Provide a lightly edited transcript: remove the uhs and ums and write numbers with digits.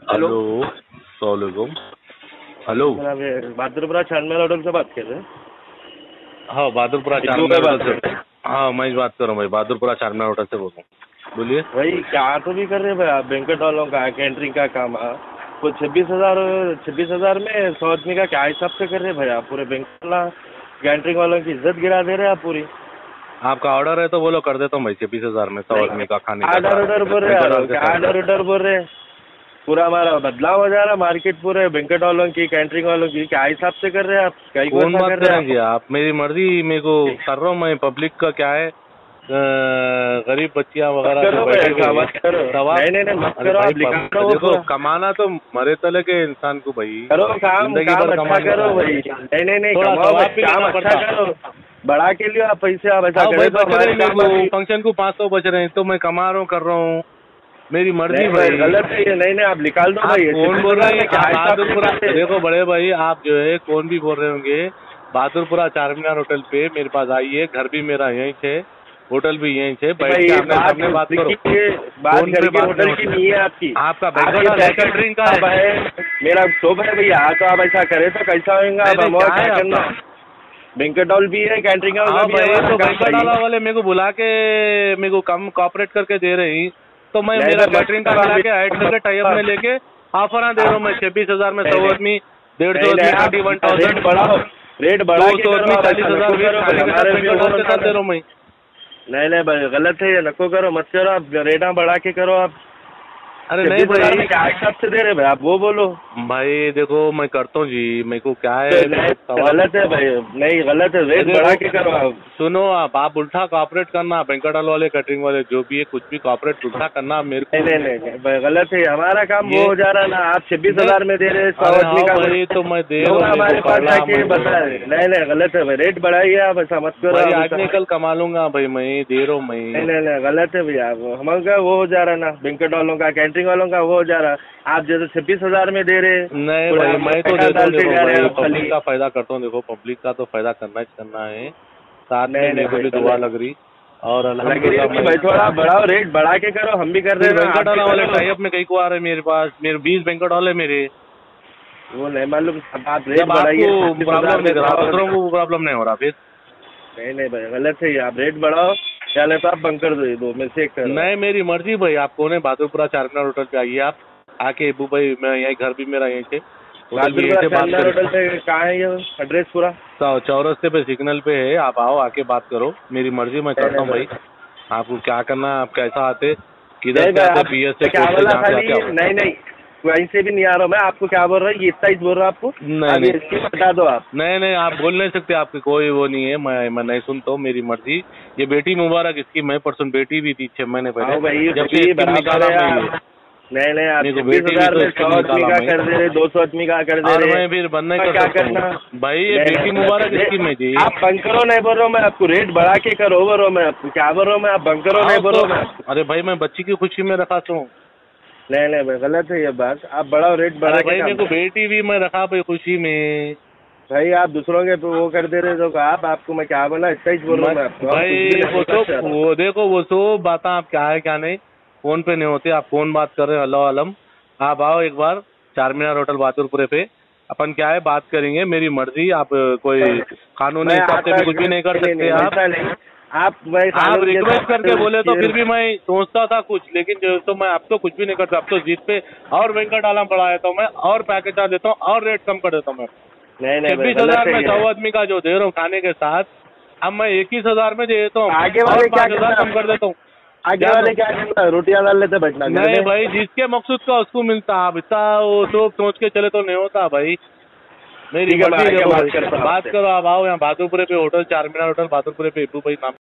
Hello. सलामकुम। Hello. Bahadurpura Charminar hotel से बात कर रहे हैं? हाँ, बहादुरपुरा चारमीनार होटल से। हाँ, मैं ही बात कर रहा हूँ भाई, बहादुरपुरा चारमीनार होटल से बोल रहा हूँ। बोलिए भाई। क्या तो भी कर रहे हैं भाई आप? बैंकेट वालों का कैटरिंग का काम है। वो 26,000 में 100 आदमी का क्या हिसाब से कर रहे हैं भाई आप? पूरे बैंकेट वाला कैटरिंग वालों की इज्जत गिरा दे रहे हैं आप पूरी। आपका ऑर्डर है तो बोलो, कर देता हूँ भाई 26,000 में 100 आदमी का खाने का। ऑर्डर बोल रहे हैं? क्या ऑर्डर बोल रहे हैं? पूरा हमारा बदलाव हो जा रहा है मार्केट पूरे बैंकेट वालों की कैटरिंग वालों की। क्या हिसाब से कर रहे हैं आप? कहीं कौन बात करेंगे आप? मेरी मर्जी, मेरे को कर रहा हूँ मैं। पब्लिक का क्या है, गरीब बच्चियां वगैरह देखो, कमाना तो मरे तले के इंसान को भाई, करो काम अच्छा करो भाई। नहीं काम अच्छा करो, बढ़ा के लियो आप पैसे। आप ऐसा फंक्शन को 500 बच रहे हैं तो मैं कमा रहा हूँ, कर रहा हूँ, मेरी मर्जी भाई। गलत है ये। नहीं आप निकाल दो भाई। कौन बोल रहे हैं? बहादुरपुरा, देखो बड़े भाई, आप जो है कौन भी बोल रहे होंगे, बहादुरपुरा चारमीनार होटल पे मेरे पास आइए। घर भी मेरा यहीं है, होटल भी यहीं है। बैठ के आपने सामने बात करो। बात करके होटल की नहीं है आपकी, आपका कैटरिंग का है। मेरा शॉप है भैया। तो आप ऐसा करे तो कैसा होगा? बैंकेट हॉल भी है, कैटरिंग तो बैंकेट हॉल वाले मेरे को बुला के मेरे को कम कॉपरेट करके दे रही, तो मैं मेरा कैटरिंग का मिला के ऐड करके टाइप में लेके ऑफर दे रहा हूँ मैं। 26,000 में 100 आदमी, 150 आदमी 31,000, रेट बढ़ा 200 आदमी 40,000 दे रहा हूँ मैं। नहीं गलत है ये। नको करो, मत करो आप। रेटा बढ़ा के करो आप। अरे नहीं भाई, क्या हिसाब से दे रहे भाई आप? वो बोलो भाई। देखो मैं करता हूँ जी, मेरे को क्या है, गलत है भाई। नहीं गलत है, रेट बढ़ा के करो आप। सुनो, आप उल्टा कॉपरेट करना, बैंकेट हॉल वाले कैटरिंग वाले जो भी है, कुछ भी कॉपरेट उल्टा करना मेरे को। नहीं गलत है। हमारा काम वो हो जा रहा ना। आप 26,000 में दे रहे 100 आदमी का। तो मैं दे रहा हूँ हमारे पास आके बताए। नहीं गलत है भाई, रेट बढ़ाइए आप। ऐसा मत करो। आज नहीं कल कमा लूंगा भाई, मैं दे रहा हूँ मैं। नहीं गलत है भैया। हमारा वो हो जा रहा ना, बैंकेट वालों का कैटरिंग वालों का वो हो जा रहा। आप जैसे 26,000 में दे रहे। नहीं भाई, मैं तो देता हूँ। पब्लिक का फायदा करता हूँ। देखो, पब्लिक का तो फायदा करना ही करना है। साथ में मेरे को भी दुआ लग रही। और भाई थोड़ा बढ़ाओ, रेट बढ़ा के करो। हम भी कर रहे हैं। बैंकेट हॉल वाले टाइप में कई को आ रहे मेरे पास। मेरे 20 बैंकेट हॉल है मेरे। वो नहीं मालूम। आप रेट बढ़ाइए। प्रॉब्लम नहीं हो रहा फिर? नहीं भाई गलत है ये। आप रेट बढ़ाओ या नहीं तो आप बंकर दो में से एक। नहीं, मेरी मर्जी भाई। आप कौन है? बहादुरपुरा चारमीनार होटल पे आइए आप आके। अबू भाई, मैं यहीं, घर भी मेरा यहीं से। होटल पे कहाँ है ये एड्रेस? पूरा चौरस्ते पे सिग्नल पे है। आप आओ, आके बात करो। मेरी मर्जी, मैं करता हूँ भाई। आपको क्या करना है? आप कैसा आते, किधर से आते? PS से नहीं वहीं से भी नहीं आ रहा मैं। आपको क्या बोल रहा है? ये इतना ही बोल रहा हूँ आपको। नहीं बता दो आप। नहीं आप बोल नहीं सकते। आपकी कोई वो नहीं है। मैं नहीं सुनता हूँ। मेरी मर्जी। ये बेटी मुबारक इसकी। मैं परसों बेटी भी थी 6 महीने पहले। नहीं आप 26,000 में 100 आदमी का कर दे रहे, 200 आदमी का कर दे रहे। मैं फिर बंद नहीं कर सकता भाई। ये बेटी मुबारक इसकी मैं जी। आप बंद करो नहीं बोल रहा हूँ मैं आपको। रेट बढ़ा के करो बोल रहा हूँ मैं आपको। क्या बोल रहा हूँ मैं? आप बंद करो नहीं बोल रहा हूँ। अरे भाई, मैं बच्ची की खुशी में रखा हूँ। नहीं भाई गलत है ये बात। आप बढ़ाओ, रेट बढ़ा के। मेरे को बेटी भी मैं रखा भाई खुशी में। भाई आप दूसरों के वो कर दे रहे तो आपको मैं क्या बोला? इतना ही बोल रहा हूँ मैं आपको भाई। वो देखो, वो सब बात आप क्या है क्या नहीं, फोन पे नहीं होते। आप कौन बात कर रहे हो? अल्लाह आलम। आप आओ एक बार चारमीनार होटल बहादुरपुरे पे। अपन क्या है, बात करेंगे। मेरी मर्जी। आप कोई कानूनी हिसाब से भी कुछ भी नहीं कर सकते आप रिक्वेस्ट करके बोले तो फिर भी मैं सोचता था कुछ, लेकिन जो तो मैं अब तो कुछ भी नहीं करता। अब तो जीत पे और बैंकेट आलम बढ़ा देता हूँ मैं, और पैकेज देता हूँ, और रेट कम कर देता हूँ मैं। 26,000 में 100 आदमी का जो दे रहा हूँ खाने के साथ, अब मैं 21,000 में दे देता हूँ, और 5,000 कम कर देता हूँ। आगे वाले क्या करना? रोटियां डाल लेते बैठना। नहीं भाई, जिसके मकसूद का उसको मिलता। आप इतना वो तो सोच के चले तो नहीं होता भाई। मेरी मर्जी। बात करो, आप आओ यहाँ बहादुरपुरे पे, होटल चारमीनार होटल बहादुरपुरे पे। अबू भाई नाम